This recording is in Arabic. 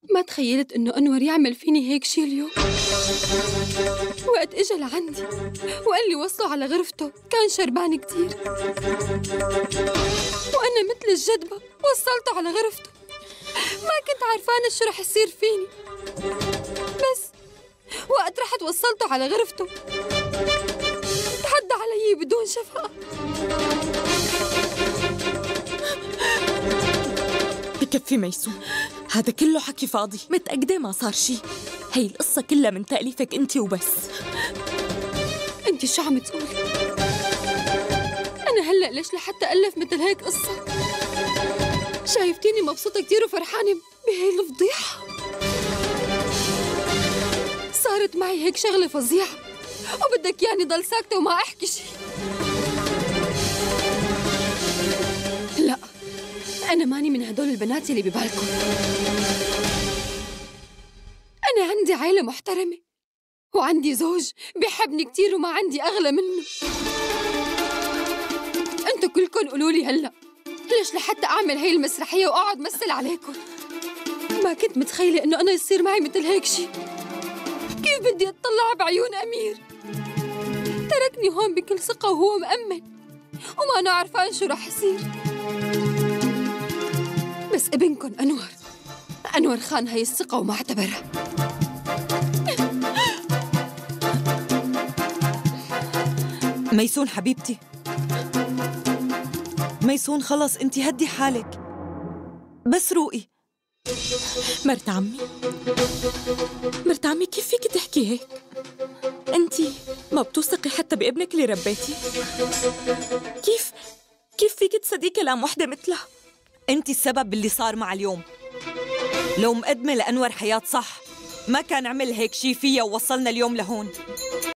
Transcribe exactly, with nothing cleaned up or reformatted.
ما تخيلت إنه أنور يعمل فيني هيك شي اليوم. وقت إجا لعندي وقال لي وصله على غرفته كان شربان كتير، وأنا مثل الجدبة وصلته على غرفته. ما كنت عارفانة شو رح يصير فيني، بس وقت رحت وصلته على غرفته تحدى علي بدون شفقة. بكفي ميسون، هذا كله حكي فاضي. متأكدة ما صار شي؟ هي القصة كلها من تأليفك انت وبس. انت شو عم تقولي؟ أنا هلأ ليش لحتى ألف مثل هيك قصة؟ شايفتيني مبسوطة كتير وفرحانة بهي الفضيحة؟ صارت معي هيك شغلة فظيعة وبدك يعني ضل ساكتة وما أحكي شي؟ لا، أنا ماني من هدول البنات اللي ببالكم. أنا عندي عائلة محترمة وعندي زوج بيحبني كتير وما عندي أغلى منه. أنتوا كلكم قولولي هلأ ليش لحتى أعمل هاي المسرحية وأقعد مثل عليكم؟ ما كنت متخيلة إنه أنا يصير معي مثل هيك شي. كيف بدي أتطلع بعيون أمير؟ تركني هون بكل ثقة وهو مأمن وما أنا عارفان شو رح يصير. بس ابنكن أنور أنور خان هاي الثقة وما اعتبرها. ميسون حبيبتي، ميسون خلص انت هدي حالك، بس روقي. مرت عمي مرت عمي كيف فيك تحكي هيك؟ انت ما بتوثقي حتى بابنك اللي ربيتي؟ كيف كيف فيك تصدقي كلام وحده مثلها؟ انت السبب باللي صار مع اليوم. لو مقدمه لأنور حياة صح ما كان عمل هيك شي فيها ووصلنا اليوم لهون.